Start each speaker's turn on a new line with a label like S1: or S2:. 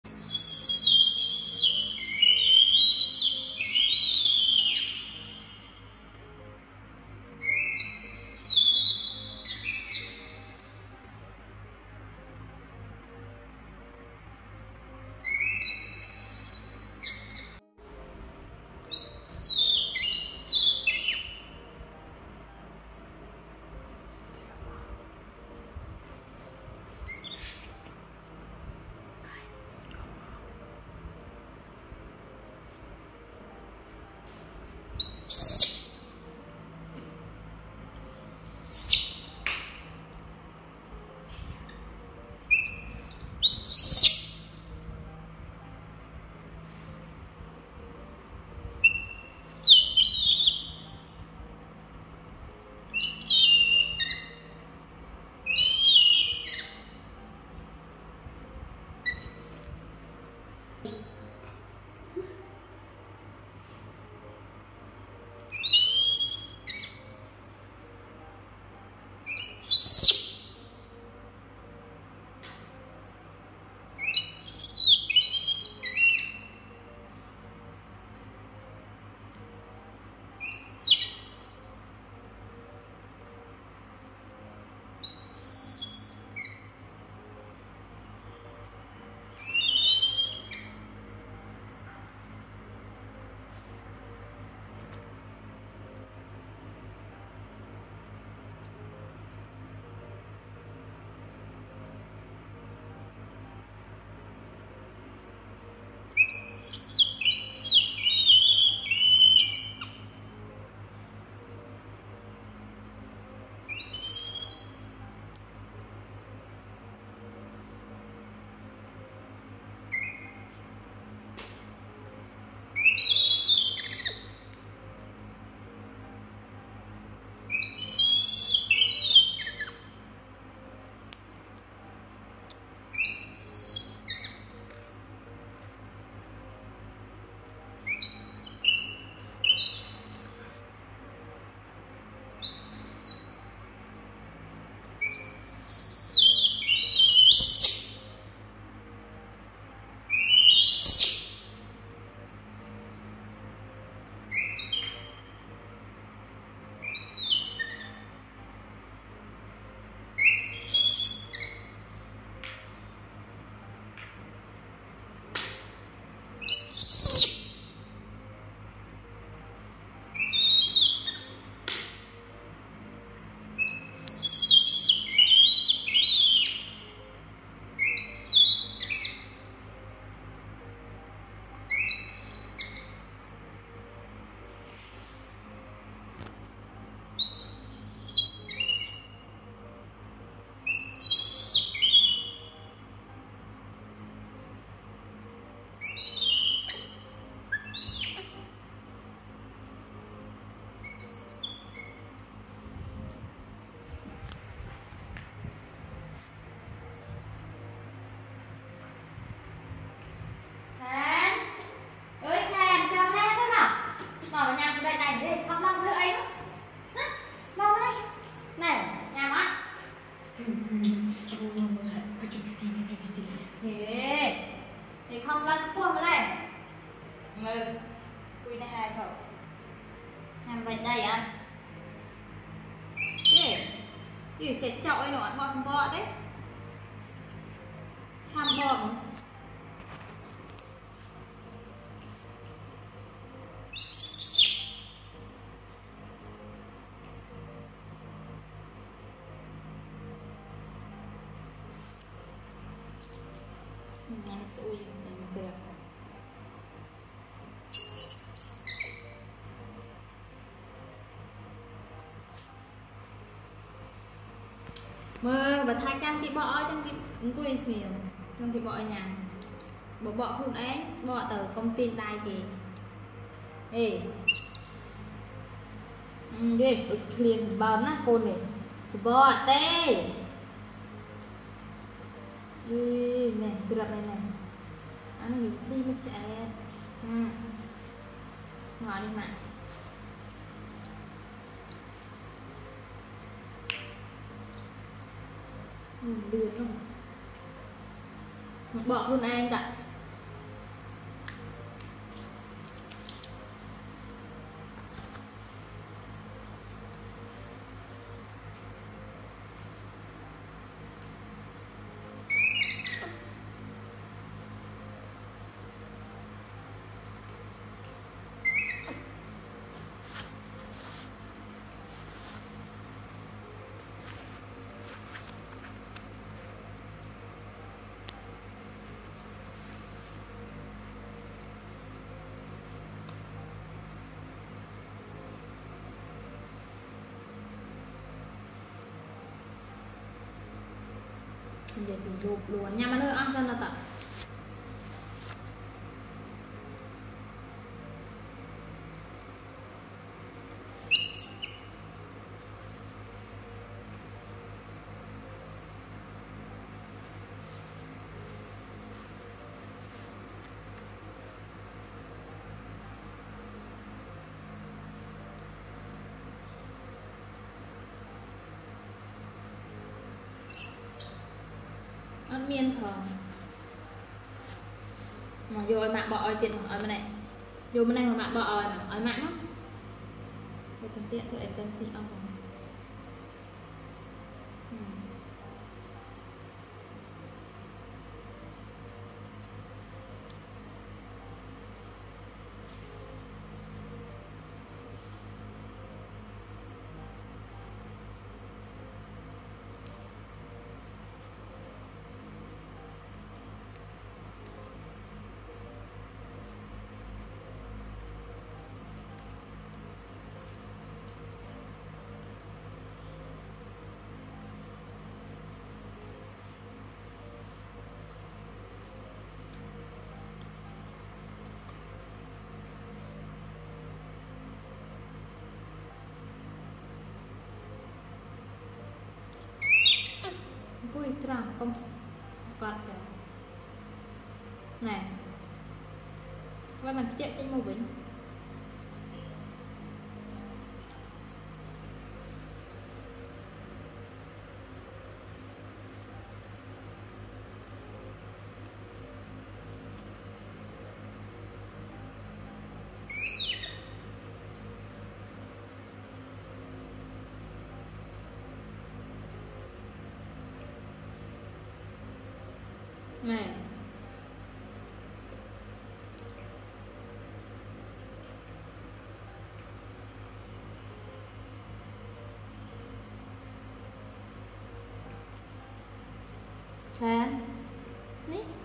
S1: thì không lên cua mà lên quy này hai thôi làm vậy đây anh gì sẽ chọi nó bọ xong bọ đấy tham bọ nice ui được mơ và thay cam cái bọ trong cái quê nhiều trong cái bọ nhà bộ bọ không ấy bọ từ công ty tay kì ê đi liền bấm á cô này bọ tê này cái đợt này anh mình xi mới chạy ngồi đi mà lừa không bọ luôn anh ạ giờ bị lụp luôn nha, mà nơi ăn xong là tập ăn miên thờ mà vô ơi mạng bọ ơi tiện ở bên này vô bên này mà mạng bọ ơi mà ở mạng á để thân tiện thử em chân xị ông vui tròn công cọt kìa này và mình chạy trên màu vĩnh này Khá ní